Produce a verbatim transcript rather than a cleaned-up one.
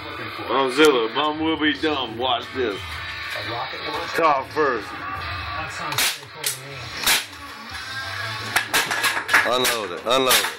Bonzilla, Bum will be dumb. Watch this. Talk first. Unload it. Unload it.